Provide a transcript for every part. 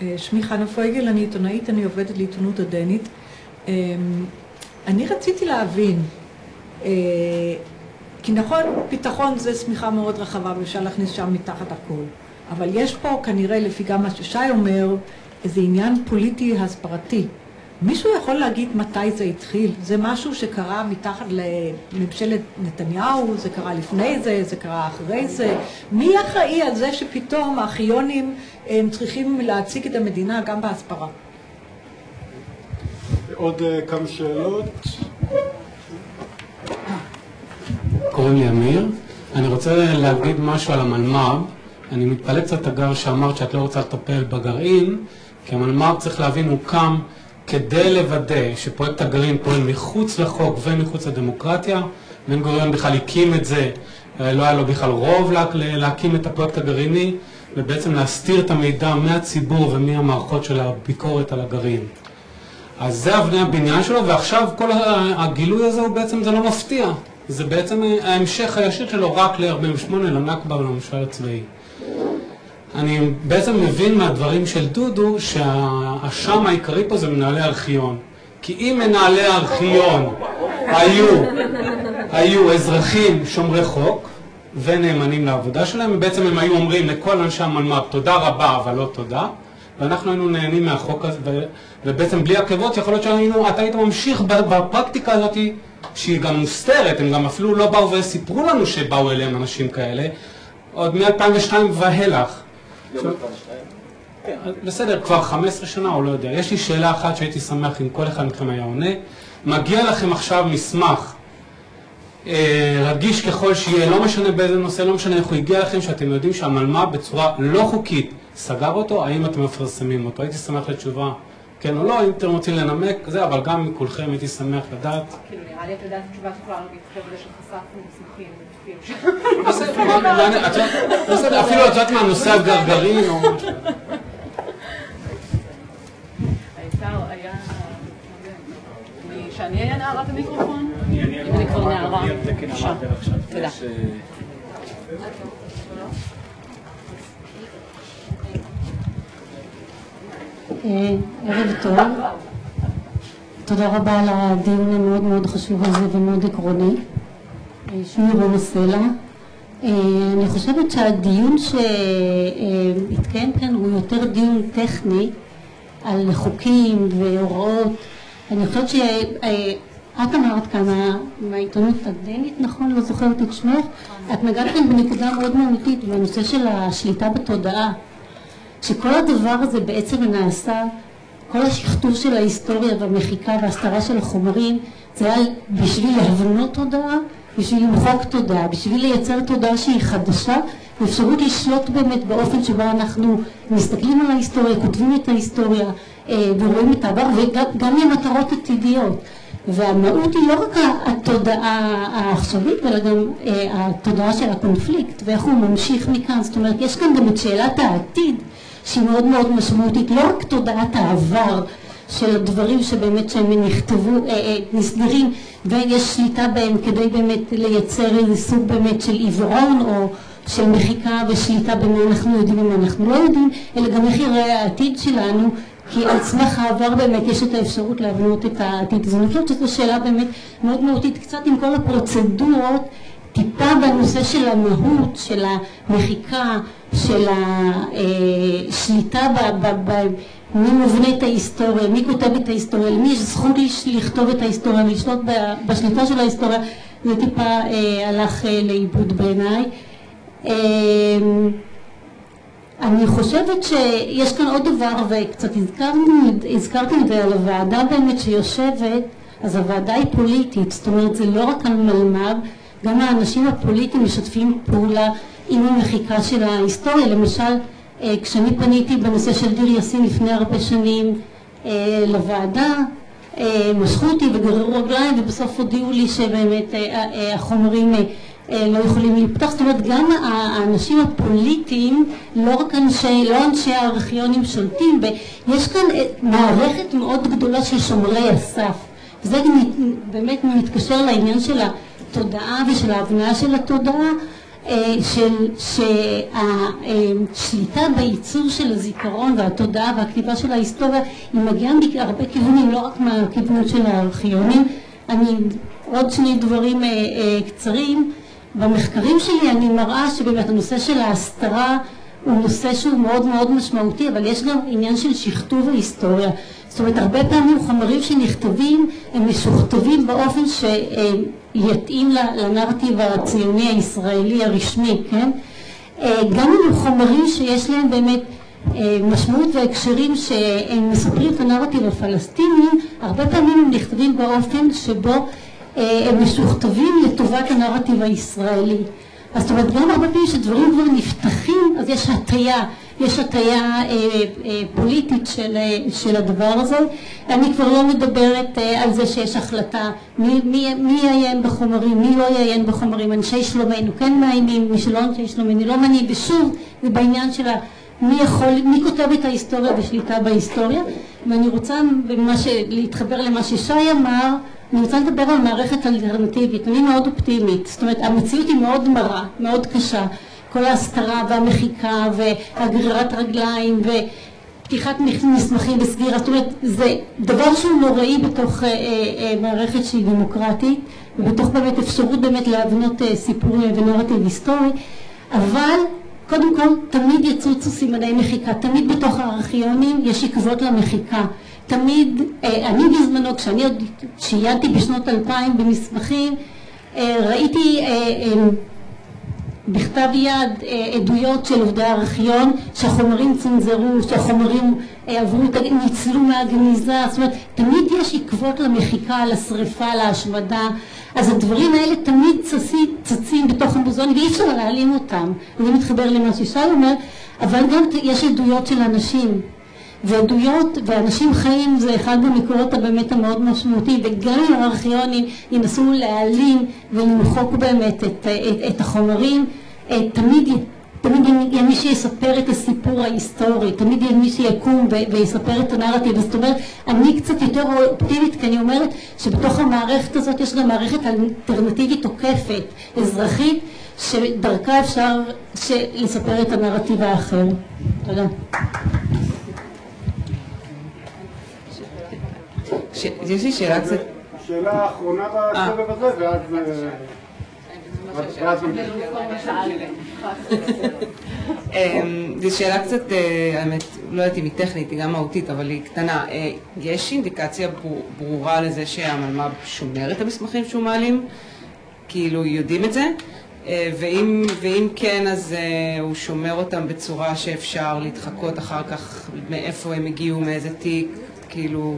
שמי חנה פויגל, אני עיתונאית, אני עובדת לעיתונות הדנית. אני רציתי להבין, כי נכון, פיתחון זה סמיכה מאוד רחבה ואפשר להכניס שם מתחת הכל. אבל יש פה כנראה, לפי גם מה ששי אומר, איזה עניין פוליטי הסברתי. מישהו יכול להגיד מתי זה התחיל? זה משהו שקרה מתחת לממשלת נתניהו, זה קרה לפני זה, זה קרה אחרי זה. מי אחראי על זה שפתאום האחיונים הם צריכים להציג את המדינה גם בהסברה? עוד כמה שאלות. קוראים לי אמיר. אני רוצה להגיד משהו על המלמ"ב. אני מתפלא קצת אגב שאמרת שאת לא רוצה לטפל בגרעין, כי המלמ"ב צריך להבין הוקם כדי לוודא שפרויקט הגרעין פועל מחוץ לחוק ומחוץ לדמוקרטיה. בן גוריון בכלל הקים את זה, לא היה לו בכלל רוב להקים את הפרויקט הגרעיני, ובעצם להסתיר את המידע מהציבור ומהמערכות של הביקורת על הגרעין. אז זה אבני הבניין שלו, ועכשיו כל הגילוי הזה הוא בעצם, זה לא מפתיע. זה בעצם ההמשך הישיר שלו רק ל-48, לנכבה ולמשל הצבאי. אני בעצם מבין מהדברים של דודו שהאשם העיקרי פה זה מנהלי ארכיון. כי אם מנהלי ארכיון היו אזרחים שומרי חוק ונאמנים לעבודה שלהם, בעצם הם היו אומרים לכל אנשי המלמ"ב תודה רבה אבל לא תודה, ואנחנו היינו נהנים מהחוק הזה, ובעצם בלי עקבות יכול להיות שאתה היית ממשיך בפרקטיקה הזאת שהיא גם מוסתרת. הם גם אפילו לא באו וסיפרו לנו שבאו אליהם אנשים כאלה עוד מ-2002 והלך. בסדר, כבר 15 שנה או לא יודע. יש לי שאלה אחת שהייתי שמח אם כל אחד מכם היה עונה. מגיע לכם עכשיו מסמך רגיש ככל שיהיה, לא משנה באיזה נושא, לא משנה איך הוא הגיע לכם, שאתם יודעים שהמלמ"ב בצורה לא חוקית סגר אותו, האם אתם מפרסמים אותו? הייתי שמח לתשובה כן או לא, אם אתם רוצים לנמק זה, אבל גם מכולכם הייתי שמח לדעת. כאילו נראה לי את יודעת תשובה תוכל להתחבר לזה שחשפנו מסמכים. אפילו את יודעת מה, נושא הגרעין או משהו. היה... שאני אהיה נערת המיקרופון? אני כבר נערה. תודה. ערב טוב. תודה רבה על הדיון המאוד מאוד חשוב הזה ומאוד עקרוני. שמי רונה סלע. אני חושבת שהדיון שהתקיים כאן הוא יותר דיון טכני על חוקים והוראות. אני חושבת שאת אמרת כאן מהעיתונות הדנית, נכון? לא זוכרת את שמך. את נגעת כאן בנקודה מאוד מהותית בנושא של השליטה בתודעה. שכל הדבר הזה בעצם נעשה, כל השכתוב של ההיסטוריה והמחיקה וההסתרה של החומרים, זה היה בשביל להבנות תודעה, בשביל למחוק תודעה, בשביל לייצר תודעה שהיא חדשה, ואפשרות לשלוט באמת באופן שבו אנחנו מסתכלים על ההיסטוריה, כותבים את ההיסטוריה ורואים את העבר, וגם למטרות עתידיות. והמהות היא לא רק התודעה העכשווית, אלא גם התודעה של הקונפליקט, ואיך הוא ממשיך מכאן. זאת אומרת, יש כאן גם את שאלת העתיד, שהיא מאוד מאוד משמעותית, לא רק תודעת העבר של הדברים שבאמת שהם נכתבו, נסגרים, ויש שליטה בהם כדי באמת לייצר איזה סוג באמת של עיוורון או של מחיקה ושליטה במה אנחנו יודעים ומה אנחנו לא יודעים, אלא גם איך יראה העתיד שלנו, כי על סמך העבר באמת יש את האפשרות להבנות את העתיד. אז אני חושבת שזו שאלה באמת מאוד מהותית, קצת עם כל הפרוצדורות, טיפה בנושא של המהות, של המחיקה, של השליטה מי מבנה את ההיסטוריה, מי כותב את ההיסטוריה, למי יש זכות לכתוב את ההיסטוריה, לשלוט בשליטה של ההיסטוריה, זה טיפה הלך לאיבוד בעיניי. אני חושבת שיש כאן עוד דבר, וקצת הזכרתי את זה על הוועדה באמת שיושבת, אז הוועדה היא פוליטית, זאת אומרת זה לא רק על מלמ"ב, גם האנשים הפוליטיים משתפים פעולה עם המחיקה של ההיסטוריה. למשל, כשאני פניתי בנושא של דיר יאסין לפני הרבה שנים לוועדה, משכו אותי וגררו רגליים, ובסוף הודיעו לי שבאמת החומרים לא יכולים להיפתח. זאת אומרת, גם האנשים הפוליטיים, לא אנשי הארכיונים שולטים, ויש כאן מערכת מאוד גדולה של שומרי הסף. וזה באמת מתקשר לעניין של התודעה ושל ההבניה של התודעה. שהשליטה בייצור של הזיכרון והתודעה והכתיבה של ההיסטוריה היא מגיעה מהרבה כיוונים, לא רק מהכיוון של הארכיונים. עוד שני דברים קצרים. במחקרים שלי אני מראה שבאמת הנושא של ההסתרה הוא נושא שהוא מאוד מאוד משמעותי, אבל יש גם עניין של שכתוב ההיסטוריה. זאת אומרת, הרבה פעמים חומרים שנכתבים הם משוכתבים באופן שיתאים לנרטיב הציוני הישראלי הרשמי, כן? גם עם חומרים שיש להם באמת משמעות והקשרים שהם מספרים את הנרטיב הפלסטיני, הרבה פעמים הם נכתבים באופן שבו הם משוכתבים לטובת הנרטיב הישראלי. אז זאת אומרת, גם הרבה פעמים שדברים כבר נפתחים, אז יש הטיה פוליטית של הדבר הזה. אני כבר לא מדברת על זה שיש החלטה מי יעיין בחומרים, מי לא יעיין בחומרים. אנשי שלומנו כן מאיימים, מי שלא אנשי שלומנו לא מאיימים, ושוב זה בעניין של מי כותב את ההיסטוריה ושליטה בהיסטוריה. ואני רוצה להתחבר למה ששי אמר, אני רוצה לדבר על מערכת אלטרנטיבית. אני מאוד אופטימית, זאת אומרת המציאות היא מאוד מרה, מאוד קשה, כל ההסתרה והמחיקה והגרירת רגליים ופתיחת מסמכים וסגירה, זאת אומרת זה דבר שהוא נוראי בתוך מערכת שהיא דמוקרטית ובתוך באמת אפשרות באמת להבנות סיפור ונרטיב היסטורי, אבל קודם כל תמיד יצוצו סימני מחיקה, תמיד בתוך הארכיונים יש עקבות למחיקה. תמיד, אני בזמנו, כשאני עוד שיידתי בשנות 2000 במסמכים, ראיתי בכתב יד עדויות של עובדי הארכיון שהחומרים צנזרו, שהחומרים ניצלו מהגניזה, זאת אומרת, תמיד יש עקבות למחיקה, לשריפה, להשמדה, אז הדברים האלה תמיד צצים בתוך המוזיאון ואי אפשר להעלים אותם. אני מתחבר למה ששי אומר, אבל גם יש עדויות של אנשים. ועדויות ואנשים חיים זה אחד במקורות הבאמת המאוד משמעותי, וגם אם הארכיונים ינסו להעלים ולמחוק באמת את החומרים, תמיד יהיה מי שיספר את הסיפור ההיסטורי, תמיד יהיה מי שיקום ויספר את הנרטיב. זאת אומרת, אני קצת יותר אופטימית, כי אני אומרת שבתוך המערכת הזאת יש גם מערכת אלטרנטיבית עוקפת, אזרחית, שדרכה אפשר לספר את הנרטיב האחר. תודה. יש לי שאלה קצת... שאלה אחרונה בסבב הזה, ואז זו שאלה קצת, האמת, לא יודעת אם היא טכנית, היא גם מהותית, אבל היא קטנה. יש אינדיקציה ברורה לזה שהמלמ"ב שומר את המסמכים שהוא מעלים? כאילו, יודעים את זה? ואם כן, אז הוא שומר אותם בצורה שאפשר להתחקות אחר כך מאיפה הם הגיעו, מאיזה תיק, כאילו...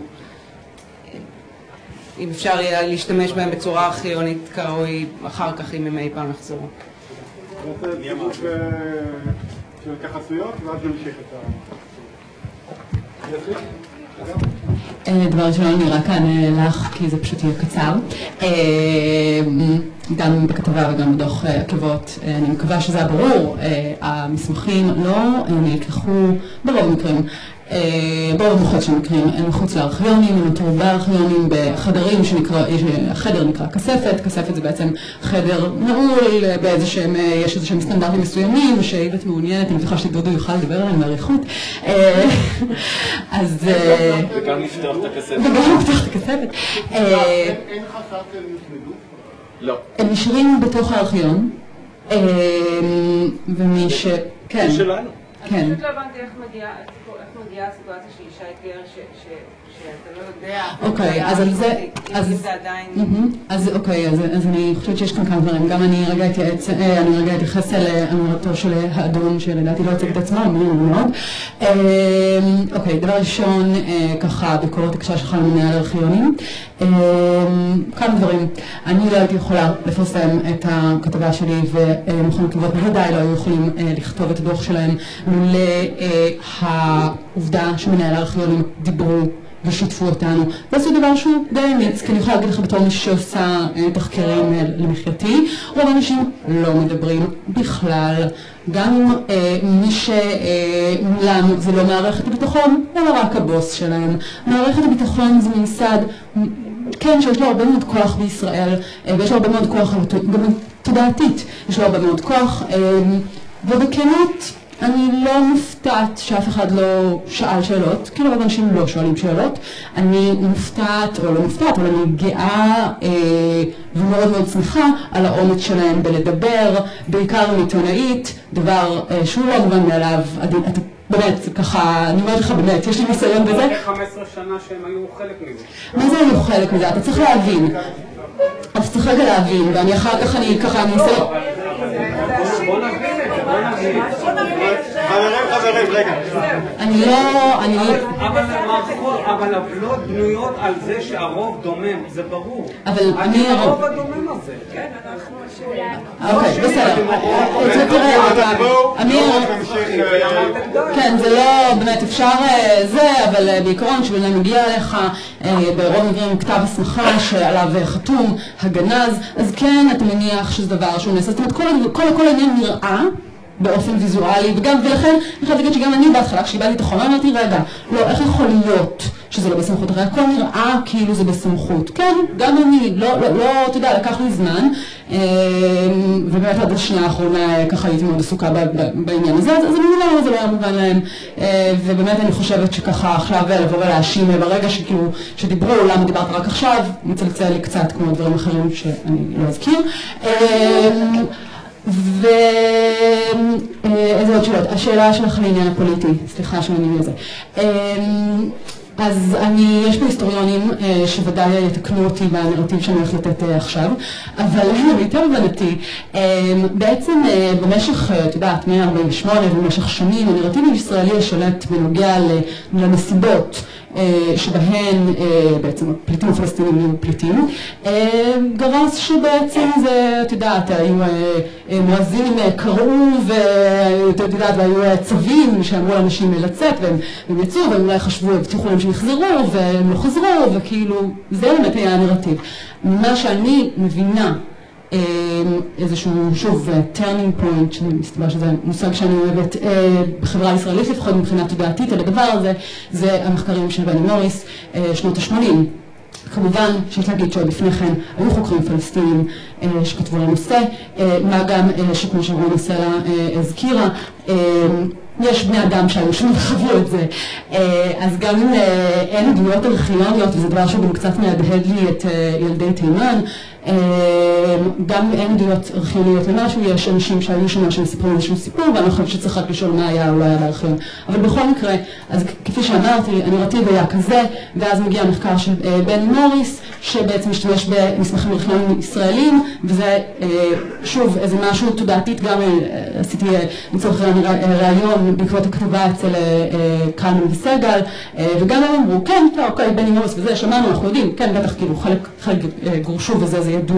אם אפשר יהיה להשתמש בהם בצורה ארכיונית כראוי אחר כך אם הם אי פעם יחזרו. אני אמר של התייחסויות ואז נמשיך את דבר ראשון אני רק אענה לך כי זה פשוט יהיה קצר. גם בכתבה וגם בדוח עקבות, אני מקווה שזה היה ברור, המסמכים לא נלקחו ברוב המקרים. ברוב המוחץ של מקרים הם מחוץ לארכיונים, הם נותרו בארכיונים בחדרים החדר נקרא כספת, כספת זה בעצם חדר נעול באיזה שהם, יש איזה שהם סטנדרטים מסוימים ושאילת מעוניינת, אני בטוחה שדודו יוכל לדבר עליהם באריכות. אז... וגם לפתוח את הכספת. וגם לפתוח את הכספת. אין חסר שהם יושמדו? לא. הם נשארים בתוך הארכיון, ומי ש... כן. שלנו. כן. אני פשוט לא הבנתי איך מגיעה הסיטואציה של אישה תיאר שאתה לא יודע. אוקיי, אז על זה... אם זה עדיין... אז אוקיי, אז אני חושבת שיש כאן כמה דברים. גם אני רגע אתייחס לאמירתו של האדון שלדעתי לא הציג את עצמו, אמרו מאוד. אוקיי, דבר ראשון, ככה, בקורות הקשה שלך למנהל ארכיונים. כמה דברים. אני לא הייתי יכולה לפרסם את הכתבה שלי ומכון עקבות בוודאי לא היו יכולים לכתוב את הדוח שלהם מול העובדה שמנהל הארכיונים דיברו ושיתפו אותנו. וזה דבר שהוא די אמיץ, כי אני יכולה להגיד לך בתור מי שעושה תחקרים למחייתי, רוב האנשים לא מדברים בכלל, גם מי שמולם זה לא מערכת הביטחון, אלא רק הבוס שלהם. מערכת הביטחון זה ממסד כן, שיש לו הרבה מאוד כוח בישראל, ויש לו הרבה מאוד כוח גם תודעתית, יש לו הרבה מאוד כוח, ובכנות אני לא מופתעת שאף אחד לא שאל שאלות, כי הרבה אנשים לא שואלים שאלות. אני מופתעת, או לא מופתעת, אבל אני גאה ומאוד מאוד שמחה על האומץ שלהם בלדבר, בעיקר מעיתונאית, דבר שהוא לא מובן מאליו. באמת, ככה, אני אומרת לך באמת, יש לי ניסיון בזה. 15 שנה שהם היו חלק מזה. מה זה היו חלק מזה? אתה צריך להבין. אתה צריך רגע להבין, ואני אחר כך אני ככה ניסיון. בוא נבין את זה, בוא נבין. חברים, רגע. אני לא, אבל עוולות בנויות על זה שהרוב דומם, זה ברור. אבל אני הרוב הדומם הזה. כן, אוקיי, בסדר. אמיר, כן, זה לא, באמת אפשר זה, אבל בעיקרון כשבן מגיע אליך ברוב מקרים כתב הסמכה שעליו חתום הגנז, אז כן, אתה מניח שזה דבר שהוא נעשה. זאת אומרת, כל העניין נראה באופן ויזואלי, ולכן אני חייבת להגיד שגם אני בהתחלה, כשקיבלתי את החומר, אמרתי, רגע, לא, איך יכול להיות שזה לא בסמכות? הרי הכל נראה כאילו זה בסמכות. כן, גם אני, לא, אתה יודע, לקח לי זמן, ובאמת עד השנייה האחרונה ככה הייתי מאוד עסוקה בעניין הזה, אז אני לא, זה לא היה מובן להם, ובאמת אני חושבת שככה עכשיו לבוא ולהאשים ברגע שכאילו, שדיברו, למה דיברת רק עכשיו, מצלצל לי קצת כמו דברים אחרים שאני לא אזכיר. ואיזה עוד שאלות? השאלה שלך לעניין הפוליטי, סליחה שאני מבין את זה. אז יש פה היסטוריונים שוודאי יתקנו אותי בנרטיב שאני הולכת לתת עכשיו, אבל יותר הבנתי, בעצם במשך, את יודעת, 148 ובמשך שנים, הנרטיב הישראלי שולט בנוגע לנסיבות שבהן בעצם הפליטים הפלסטינים היו פליטים, גרס שבעצם זה, את יודעת, היו מואזינים קראו ואת יודעת, והיו צווים שאמרו לאנשים לצאת והם יצאו והם אולי חשבו, הבטיחו להם שיחזרו והם לא חזרו, וכאילו זה באמת היה הנרטיב. מה שאני מבינה איזשהו, שוב, turning point, שמסתבר שזה מושג שאני אוהבת בחברה הישראלית, לפחות מבחינה תודעתית, על הדבר הזה, זה המחקרים של בני מוריס, שנות ה-80. כמובן, שיש להגיד שבפני כן היו חוקרים פלסטינים שכתבו לנושא, מה גם שכמו שרונה סלע הזכירה, יש בני אדם שהיו שם וחוו את זה, אז גם אם אין עדויות ארכיוניות, וזה דבר שגם קצת מהדהד לי את ילדי תימן, גם אין עדויות ארכיוניות למשהו, יש אנשים שהיו שם שמספרו איזשהו סיפור, ואני חושבת שצריך רק לשאול מה היה או לא היה בארכיון. אבל בכל מקרה, אז כפי שאמרתי, הנרטיב היה כזה, ואז מגיע המחקר של בני מוריס, שבעצם משתמש במסמכים ארכיוניים ישראלים, וזה שוב איזה משהו תודעתית, גם עשיתי מצורך ראיון בעקבות הכתבה אצל קלמן וסגל, וגם הם אמרו, כן, אוקיי, בני מוריס וזה, שמענו, אנחנו יודעים, כן, בטח כאילו חלק גורשו וזה, זה ידוע.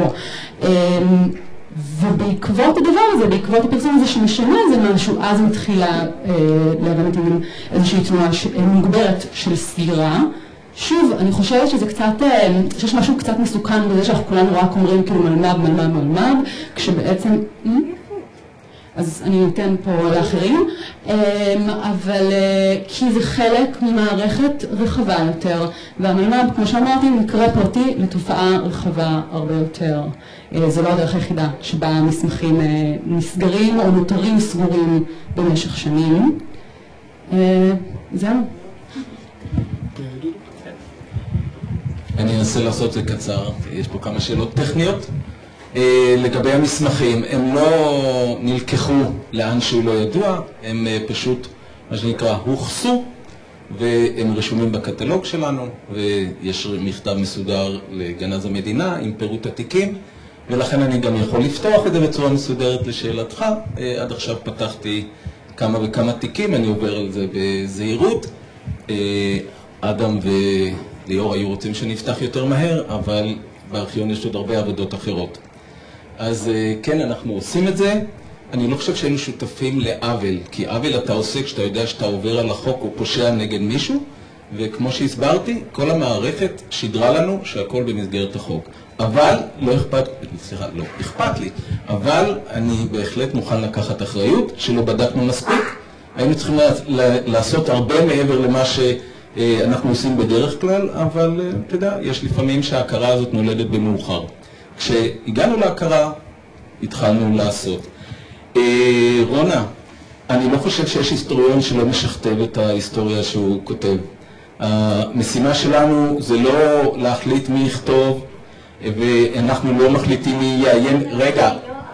ובעקבות הדבר הזה, בעקבות הפרסום הזה שמשנה איזה משהו, אז מתחילה להבנתי איזושהי תנועה מוגברת של סגירה. שוב, אני חושבת שזה קצת, שיש משהו קצת מסוכן בזה שאנחנו כולנו רק אומרים כאילו מלמד, כשבעצם, אז אני אתן פה לאחרים, אבל כי זה חלק ממערכת רחבה יותר, והמלמד, כמו שאמרתי, מקרה פרטי לתופעה רחבה הרבה יותר. זו לא הדרך היחידה שבה מסמכים נסגרים או נותרים סגורים במשך שנים. זהו. אני אנסה לעשות זה קצר, יש פה כמה שאלות טכניות. לגבי המסמכים, הם לא נלקחו לאן שהוא לא ידוע, הם פשוט, מה שנקרא, הוכסו, והם רשומים בקטלוג שלנו, ויש מכתב מסודר לגנז המדינה עם פירוט התיקים, ולכן אני גם יכול לפתוח את זה בצורה מסודרת לשאלתך. עד עכשיו פתחתי כמה וכמה תיקים, אני עובר על זה בזהירות. אדם וליאור היו רוצים שנפתח יותר מהר, אבל בארכיון יש עוד הרבה עבודות אחרות. אז כן, אנחנו עושים את זה. אני לא חושב שהיינו שותפים לעוול, כי עוול אתה עושה כשאתה יודע שאתה עובר על החוק או פושע נגד מישהו, וכמו שהסברתי, כל המערכת שידרה לנו שהכל במסגרת החוק. אבל לא אכפת לי, אבל אני בהחלט מוכן לקחת אחריות שלא בדקנו מספיק. היינו צריכים לעשות הרבה מעבר למה אנחנו עושים בדרך כלל, אבל אתה יודע, יש לפעמים שההכרה הזאת נולדת במאוחר. כשהגענו להכרה, התחלנו לעשות. רונה, אני לא חושב שיש היסטוריון שלא משכתב את ההיסטוריה שהוא כותב. המשימה שלנו זה לא להחליט מי יכתוב, ואנחנו לא מחליטים מי יעיין. רגע,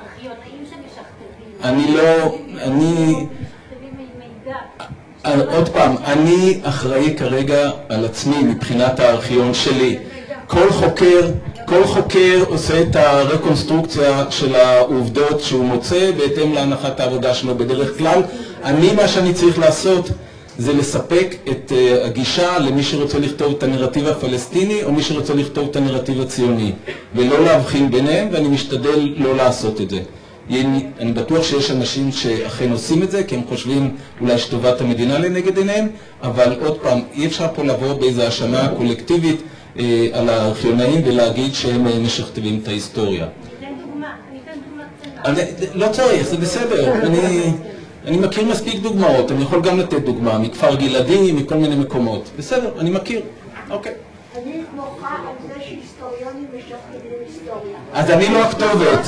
עוד פעם, אני אחראי כרגע על עצמי מבחינת הארכיון שלי. כל חוקר עושה את הרקונסטרוקציה של העובדות שהוא מוצא בהתאם להנחת העבודה שלו בדרך כלל. מה שאני צריך לעשות זה לספק את הגישה למי שרוצה לכתוב את הנרטיב הפלסטיני או מי שרוצה לכתוב את הנרטיב הציוני, ולא להבחין ביניהם, ואני משתדל לא לעשות את זה. אני בטוח שיש אנשים שאכן עושים את זה, כי הם חושבים אולי שטובת המדינה לנגד עיניהם, אבל עוד פעם, אי אפשר פה לבוא באיזו האשמה קולקטיבית על הארכיונאים ולהגיד שהם משכתבים את ההיסטוריה. אני אתן דוגמה. לא צריך, זה בסדר. אני מכיר מספיק דוגמאות, אני יכול גם לתת דוגמה, מכפר גלעדי, מכל מיני מקומות. בסדר, אני מכיר. אוקיי. אני מוחה על זה שהיסטוריונים משכתבים היסטוריה. אז אני לא הכתובת.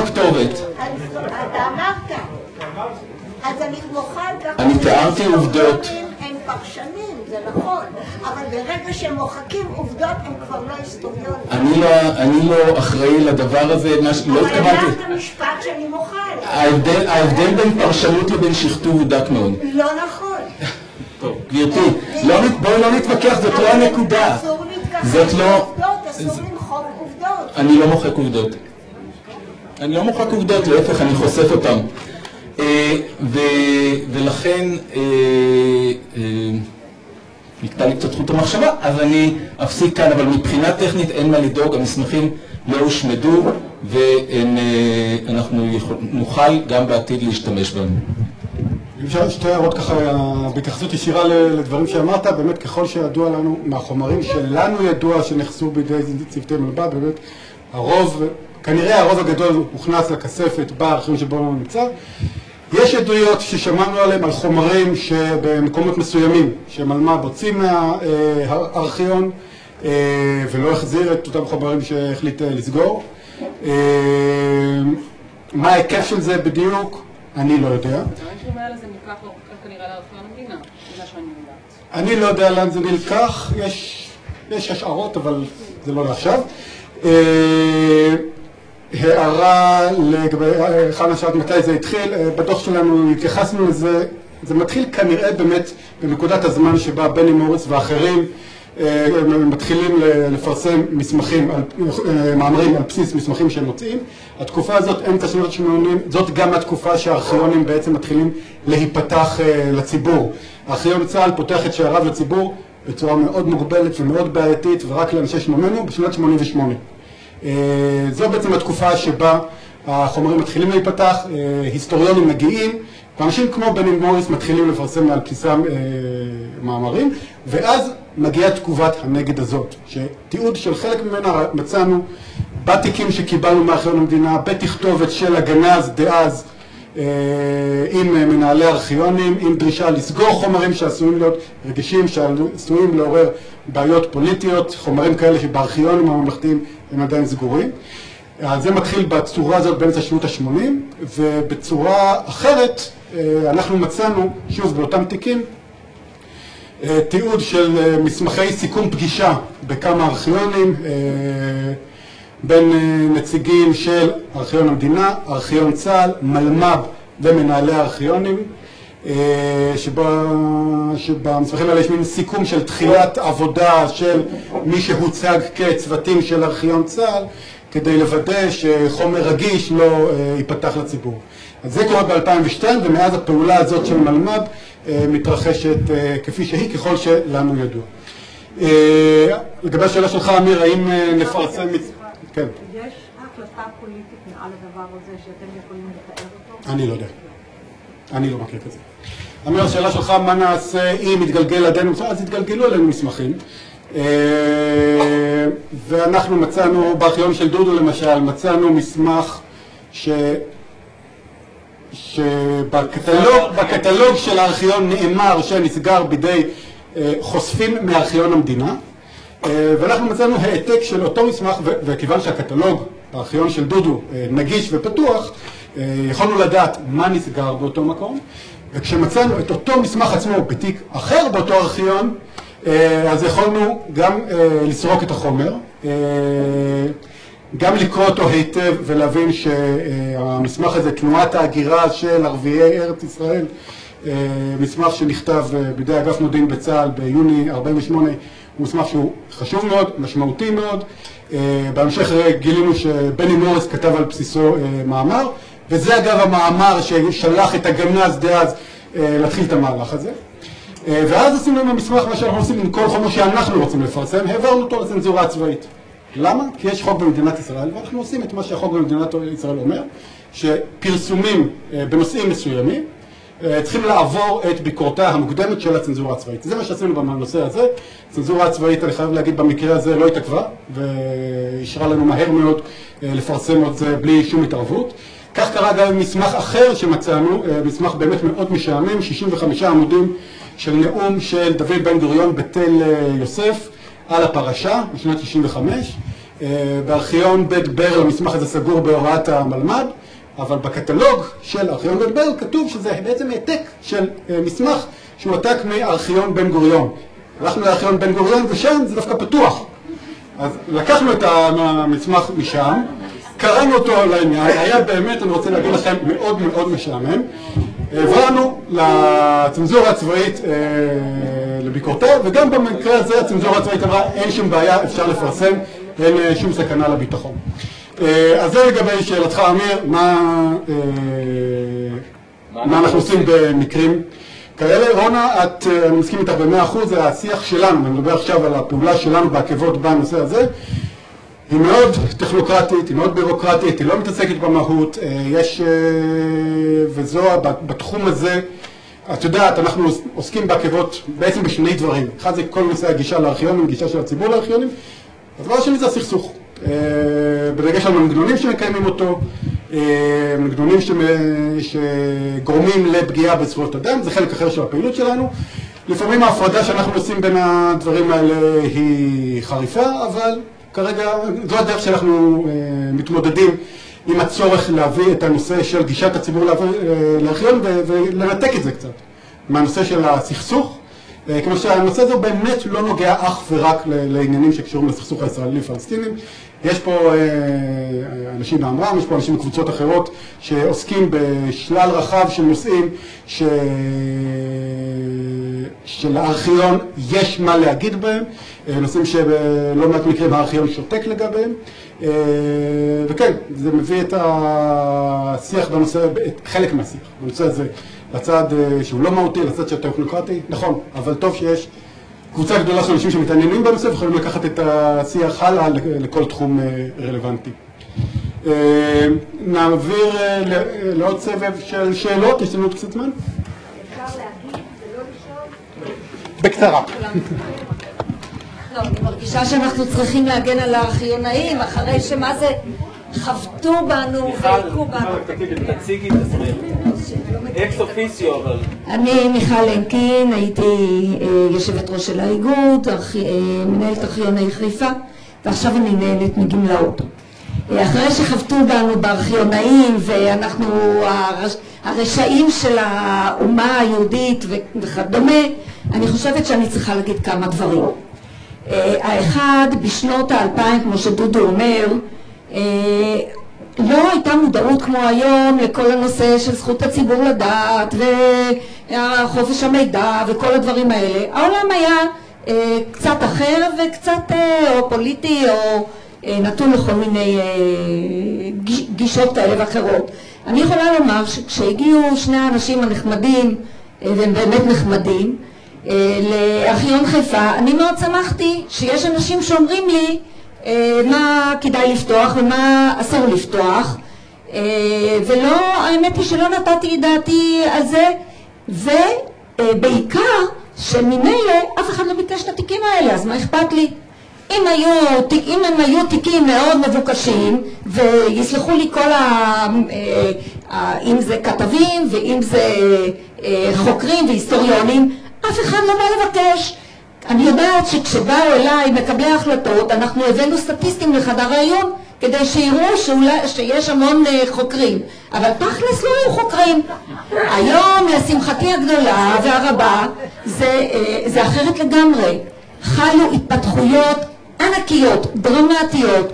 אתה אמרת. אז אני מוחה על כך. אני תיארתי עובדות. הם פרשנים, זה נכון. אבל ברגע שהם מוחקים עובדות, הם כבר לא היסטוריונים. אני לא אחראי לדבר הזה, לא התכוונתי. אבל אמרת משפט שאני מוחה עליו. ההבדל בין פרשנות לבין שכתוב הוא דק מאוד. לא נכון. טוב, גברתי, בואי לא נתווכח, זאת לא הנקודה. אסור להתכחש לעובדות, אסור למחוק עובדות. אני לא מוחק עובדות. להפך, אני חושף אותם. ולכן נקטע לי קצת חוט המחשבה, אז אני אפסיק כאן, אבל מבחינה טכנית אין מה לדאוג, המסמכים לא הושמדו, ואנחנו נוכל גם בעתיד להשתמש בהם. אפשר שתי הערות ככה בהתייחסות ישירה לדברים שאמרת, באמת ככל שידוע לנו מהחומרים שלנו ידוע שנחסו בידי צוותי מלב"ד, באמת כנראה הרוב הגדול הוכנס לכספת בארכיון שבו הוא נמצא. יש עדויות ששמענו עליהם על חומרים שבמקומות מסוימים שמלמ"ב הוציא מהארכיון ולא החזיר את אותם חומרים שהחליט לסגור. מה ההיקף של זה בדיוק? אני לא יודע. אני שומע על זה נלקח כנראה לארכיון המדינה, בגלל שאני יודעת. אני לא יודע לאן זה נלקח, יש השערות אבל זה לא לעכשיו. הערה לגבי חנה שאלת מתי זה התחיל, בדוח שלנו התייחסנו לזה, זה מתחיל כנראה באמת בנקודת הזמן שבה בני מוריס ואחרים מתחילים לפרסם מסמכים, מאמרים על בסיס מסמכים שהם מוצאים. התקופה הזאת, אמצע שנות ה-80, זאת גם התקופה שהארכיונים בעצם מתחילים להיפתח לציבור. הארכיון צה"ל פותח את שעריו לציבור בצורה מאוד מוגבלת ומאוד בעייתית ורק לאנשי שלומנו בשנת 88. זו בעצם התקופה שבה החומרים מתחילים להיפתח, היסטוריונים מגיעים, ואנשים כמו בני מוריס מתחילים לפרסם על בסיסם מאמרים, ואז מגיעה תגובת הנגד הזאת, שתיעוד של חלק ממנה מצאנו בתיקים שקיבלנו מארכיון המדינה, בתכתובת של הגנז דאז, עם מנהלי ארכיונים, עם דרישה לסגור חומרים שעשויים להיות רגישים, שעשויים לעורר בעיות פוליטיות, חומרים כאלה שבארכיונים הממלכתיים הם עדיין סגורים. אז זה מתחיל בצורה הזאת באמצע שנות ה-80, ובצורה אחרת אנחנו מצאנו, שוב באותם תיקים, תיעוד של מסמכי סיכום פגישה בכמה ארכיונים, בין נציגים של ארכיון המדינה, ארכיון צה"ל, מלמ"ב ומנהלי הארכיונים, שבמסמכים האלה יש מין סיכום של תחילת עבודה של מי שהוצג כצוותים של ארכיון צה"ל, כדי לוודא שחומר רגיש לא ייפתח לציבור. אז זה קורה ב-2002, ומאז הפעולה הזאת של מלמ"ב מתרחשת כפי שהיא, ככל שלנו ידוע. לגבי השאלה שלך, אמיר, האם לפרסם... כן. יש החלטה פוליטית מעל הדבר הזה שאתם יכולים לתאר אותו? אני לא יודע. אני לא מכיר את זה. אמיר, השאלה שלך, מה נעשה אם יתגלגל עדינו? אז יתגלגלו עלינו מסמכים. ואנחנו מצאנו, בארכיון של דודו למשל, מצאנו מסמך שבקטלוג של הארכיון נאמר שנסגר בידי חושפים מארכיון המדינה, ואנחנו מצאנו העתק של אותו מסמך, וכיוון שהקטלוג, הארכיון של דודו, נגיש ופתוח, יכולנו לדעת מה נסגר באותו מקום, וכשמצאנו את אותו מסמך עצמו בתיק אחר באותו ארכיון, אז יכולנו גם לסרוק את החומר, גם לקרוא אותו היטב ולהבין שהמסמך הזה, תנועת ההגירה של ערביי ארץ ישראל, מסמך שנכתב בידי אגף מודיעין בצה"ל ביוני 48, הוא מסמך שהוא חשוב מאוד, משמעותי מאוד. בהמשך גילינו שבני מוריס כתב על בסיסו מאמר, וזה אגב המאמר ששלח את הגנז דאז להתחיל את המהלך הזה. ואז עשינו עם המסמך מה שאנחנו עושים עם כל חומר שאנחנו רוצים לפרסם, העברנו אותו לצנזורה הצבאית. למה? כי יש חוק במדינת ישראל, ואנחנו עושים את מה שהחוק במדינת ישראל אומר, שפרסומים בנושאים מסוימים צריכים לעבור את ביקורתה המוקדמת של הצנזורה הצבאית. זה מה שעשינו בנושא הזה. הצנזורה הצבאית, אני חייב להגיד, במקרה הזה לא התעכבה, ואישרה לנו מהר מאוד לפרסם את זה בלי שום התערבות. כך קרה גם עם מסמך אחר שמצאנו, מסמך באמת מאוד משעמם, 65 עמודים של נאום של דוד בן גוריון בתל יוסף על הפרשה בשנת 65. בארכיון בית ברל המסמך הזה סגור בהוראת המלמד, אבל בקטלוג של ארכיון בית ברל כתוב שזה בעצם העתק של מסמך שהוא העתק מארכיון בן גוריון. הלכנו לארכיון בן גוריון ושם זה דווקא פתוח. אז לקחנו את המסמך משם, קראנו אותו לעניין, היה באמת, אני רוצה להגיד לכם, מאוד מאוד משעמם. העברנו לצנזורה הצבאית לביקורתה, וגם במקרה הזה הצנזורה הצבאית אמרה, אין שום בעיה, אפשר לפרסם, אין שום סכנה לביטחון. אז זה לגבי שאלתך, אמיר, מה אנחנו עושים במקרים כאלה. רונה, אני מסכים איתך ב100%, זה השיח שלנו, אני מדבר עכשיו על הפעולה שלנו בעקבות בנושא הזה. היא מאוד טכנוקרטית, היא מאוד בירוקרטית, היא לא מתעסקת במהות, וזו, בתחום הזה, את יודעת, אנחנו עוסקים בעקבות בעצם בשני דברים. אחד זה כל נושא הגישה לארכיונים, גישה של הציבור לארכיונים, הדבר השני זה הסכסוך. בדגש על מנגנונים שמקיימים אותו, מנגנונים שגורמים לפגיעה בזכויות אדם, זה חלק אחר של הפעילות שלנו. לפעמים ההפרדה שאנחנו עושים בין הדברים האלה היא חריפה, אבל כרגע זו הדרך שאנחנו מתמודדים עם הצורך להביא את הנושא של גישת הציבור לארכיון ולנתק את זה קצת מהנושא של הסכסוך, כמו שהנושא הזה באמת לא נוגע אך ורק לעניינים שקשורים לסכסוך הישראלי-פלסטינים. יש פה אנשים באמרם, יש פה אנשים בקבוצות אחרות שעוסקים בשלל רחב של נושאים שלארכיון יש מה להגיד בהם, נושאים שלא מעט מקרים הארכיון שותק לגביהם, וכן, זה מביא את השיח בנושא, חלק מהשיח בנושא הזה, לצד שהוא לא מהותי, לצד שהוא טכנוקרטי, נכון, אבל טוב שיש קבוצה גדולה של אנשים שמתעניינים בנושא ויכולים לקחת את השיח הלאה לכל תחום רלוונטי. נעביר לעוד סבב של שאלות, יש לנו עוד קצת זמן? אפשר להגיד ולא לשאול? בקצרה. לא, אני מרגישה שאנחנו צריכים להגן על הארכיונאים, אחרי שמה זה חבטו בנו והיכו בנו. תציגי את עצמך. אקס אופיסיו, אבל... אני מיכל הנקין, הייתי יושבת ראש של האיגוד, מנהלת ארכיוני חיפה, ועכשיו אני נהנית מגמלאות. אחרי שחבטו בנו בארכיונאים, ואנחנו הרשעים של האומה היהודית וכדומה, אני חושבת שאני צריכה להגיד כמה דברים. האחד, בשנות ה-2000, כמו שדודו אומר, לא הייתה מודעות כמו היום לכל הנושא של זכות הציבור לדעת וחופש המידע וכל הדברים האלה. העולם היה קצת אחר וקצת או פוליטי או נתון לכל מיני גישות כאלה ואחרות. אני יכולה לומר שכשהגיעו שני האנשים הנחמדים, והם באמת נחמדים, לארכיון חיפה, אני מאוד שמחתי שיש אנשים שאומרים לי מה כדאי לפתוח ומה אסור לפתוח, ולא, האמת היא שלא נתתי דעתי על זה, ובעיקר שממילא אף אחד לא ביקש את התיקים האלה, אז מה אכפת לי? אם הם היו תיקים מאוד מבוקשים, ויסלחו לי כל אם זה כתבים ואם זה חוקרים והיסטוריונים, אף אחד לא בא לבקש. יודעת שכשבאו אליי מקבלי ההחלטות, אנחנו הבאנו סטטיסטים לחדר העיון, כדי שיראו שיש המון חוקרים. אבל תכלס לא היו חוקרים. היום, לשמחתי הגדולה והרבה, זה אחרת לגמרי. חלו התפתחויות ענקיות, דרמטיות,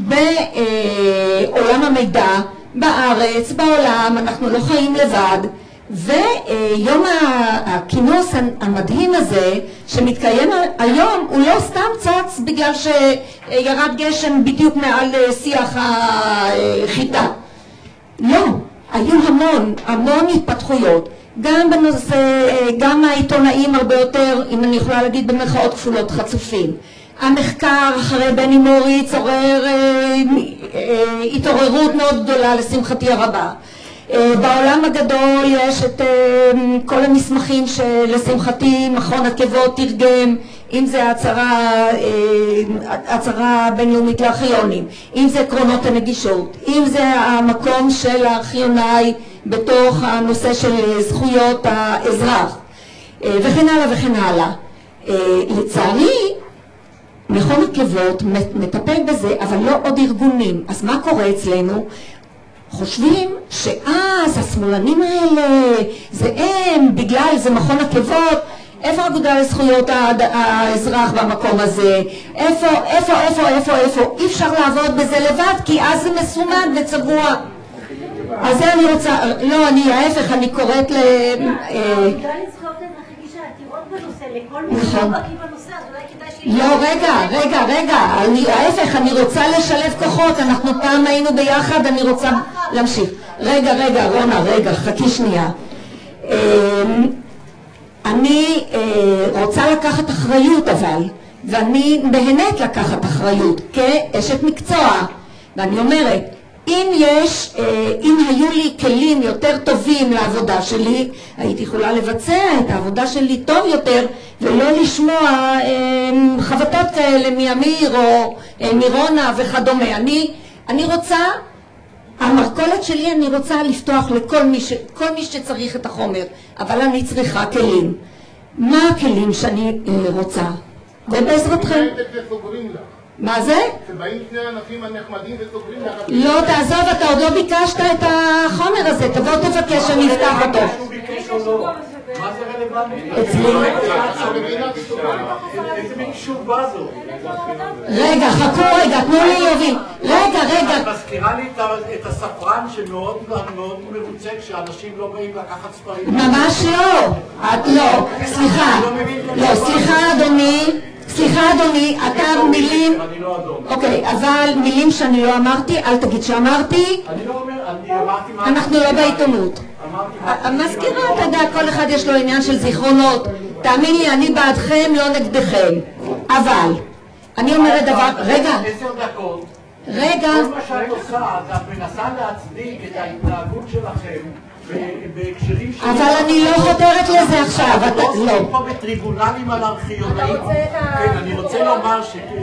בעולם המידע, בארץ, בעולם, אנחנו לא חיים לבד. ויום הכינוס המדהים הזה שמתקיים היום הוא לא סתם צץ בגלל שירד גשם בדיוק מעל שיח החיטה. לא, היו המון התפתחויות, גם בנושא, גם העיתונאים הרבה יותר, אם אני יכולה להגיד במרכאות כפולות, חצופים. המחקר אחרי בני מוריץ עורר התעוררות מאוד גדולה לשמחתי הרבה. בעולם הגדול יש את כל המסמכים שלשמחתי מכון עקבות תרגם, אם זה הצהרה בינלאומית לארכיונים, אם זה עקרונות הנגישות, אם זה המקום של הארכיונאי בתוך הנושא של זכויות האזרח, וכן הלאה וכן הלאה. לצערי מכון עקבות מטפל בזה, אבל לא עוד ארגונים. אז מה קורה אצלנו? חושבים שאז השמאלנים האלה זה הם, בגלל זה מכון עקבות. איפה האגודה לזכויות האזרח במקום הזה? איפה? אי אפשר לעבוד בזה לבד, כי אז זה מסומן וצבוע. אז זה אני רוצה, לא, אני ההפך, אני קוראת האגודה לזכויות האזרח הגישה עתירות בנושא, לכל מי שלא בקיא בנושא, אז אולי כדאי שיהיה... לא, רגע, ההפך, אני רוצה לשלב כוחות, אנחנו פעם היינו ביחד, אני רוצה להמשיך. רגע, רונה, חכי שנייה. אני רוצה לקחת אחריות אבל, ואני נהנית לקחת אחריות כאשת מקצוע, ואני אומרת, אם היו לי כלים יותר טובים לעבודה שלי, הייתי יכולה לבצע את העבודה שלי טוב יותר, ולא לשמוע חבטות כאלה מאמיר או מרונה וכדומה. אני רוצה, המרכולת שלי אני רוצה לפתוח לכל מי שצריך את החומר, אבל אני צריכה כלים. מה הכלים שאני רוצה? ובעזרתכם. מה זה? שבאים שני האנשים הנחמדים וסוגרים לך... לא, תעזוב, אתה עוד לא ביקשת את החומר הזה, תבוא תבקש שאני אפתח אותו. מה זה רלוונטי? אצלי. איזה מין תשובה זו? רגע, חכו רגע, תנו לי להוביל. רגע. את מזכירה לי את הספרן שמאוד מרוצה כשאנשים לא באים לקחת ספרים. ממש לא. סליחה אדוני, אתה מילים... אני לא אדום. אוקיי, אבל מילים שאני לא אמרתי, אל תגיד שאמרתי. אני לא אומר, אני אמרתי מה... אנחנו לא בעיתונות. המזכירה, אתה יודע, כל אחד יש לו עניין של זיכרונות. תאמין לי, אני בעדכם, לא נגדכם. אבל, אני אומרת דבר... רגע. 10 דקות. רגע. כל מה שאת עושה, את מנסה להצדיק את ההתנהגות שלכם. אבל אני לא חותרת לזה עכשיו, אתה לא. לא פה בטריבונלים על ארכיונאים. כן, אני רוצה לומר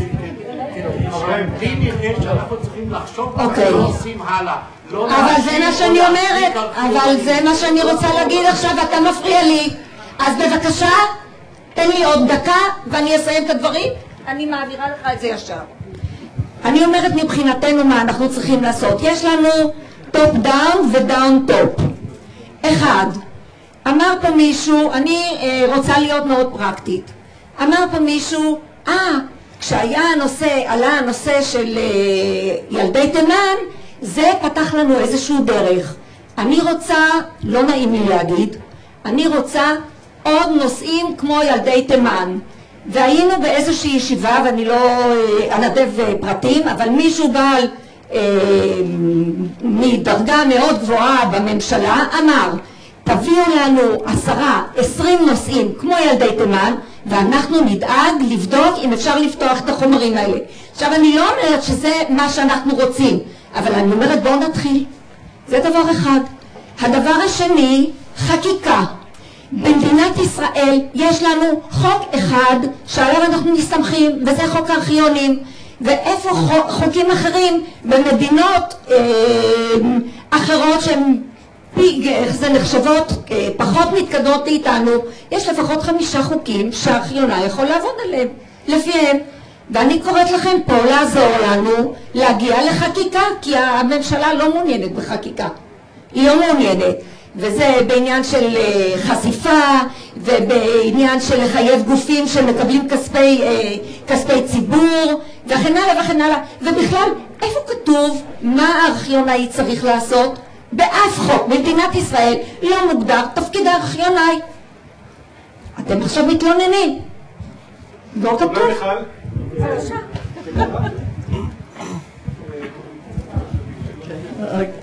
לי נראה שאנחנו צריכים לחשוב מה אנחנו עושים הלאה. אבל זה מה שאני אומרת, אבל זה מה שאני רוצה להגיד עכשיו, אתה מפריע לי. אז בבקשה, תן לי עוד דקה ואני אסיים את הדברים, אני מעבירה לך את זה ישר. אני אומרת מבחינתנו מה אנחנו צריכים לעשות. יש לנו טופ דאון ודאון טופ. אחד, אמר פה מישהו, אני רוצה להיות מאוד פרקטית, אמר פה מישהו, כשהיה עלה הנושא של ילדי תימן, זה פתח לנו איזשהו דרך. אני רוצה, לא נעים לי להגיד, אני רוצה עוד נושאים כמו ילדי תימן. והיינו באיזושהי ישיבה, ואני לא אנדב פרטים, אבל מישהו בעל מדרגה מאוד גבוהה בממשלה אמר, תביאו לנו 10-20 נושאים כמו ילדי תימן, ואנחנו נדאג לבדוק אם אפשר לפתוח את החומרים האלה. עכשיו אני לא אומרת שזה מה שאנחנו רוצים, אבל אני אומרת בואו נתחיל. זה דבר אחד. הדבר השני, חקיקה. במדינת ישראל יש לנו חוק אחד שעליו אנחנו מסתמכים, וזה חוק הארכיונים. ואיפה חוקים אחרים במדינות אחרות שהן איך זה נחשבות פחות מתקדמות מאיתנו, יש לפחות 5 חוקים שהארכיונאי יכול לעבוד עליהם, לפיהם. ואני קוראת לכם פה לעזור לנו להגיע לחקיקה, כי הממשלה לא מעוניינת בחקיקה. היא לא מעוניינת. וזה בעניין של חשיפה, ובעניין של לחייב גופים שמקבלים כספי ציבור, וכן הלאה וכן הלאה. ובכלל, איפה כתוב מה הארכיונאי צריך לעשות? באף חוק במדינת ישראל לא מוגדר תפקיד הארכיונאי. אתם עכשיו מתלוננים. לא כתוב.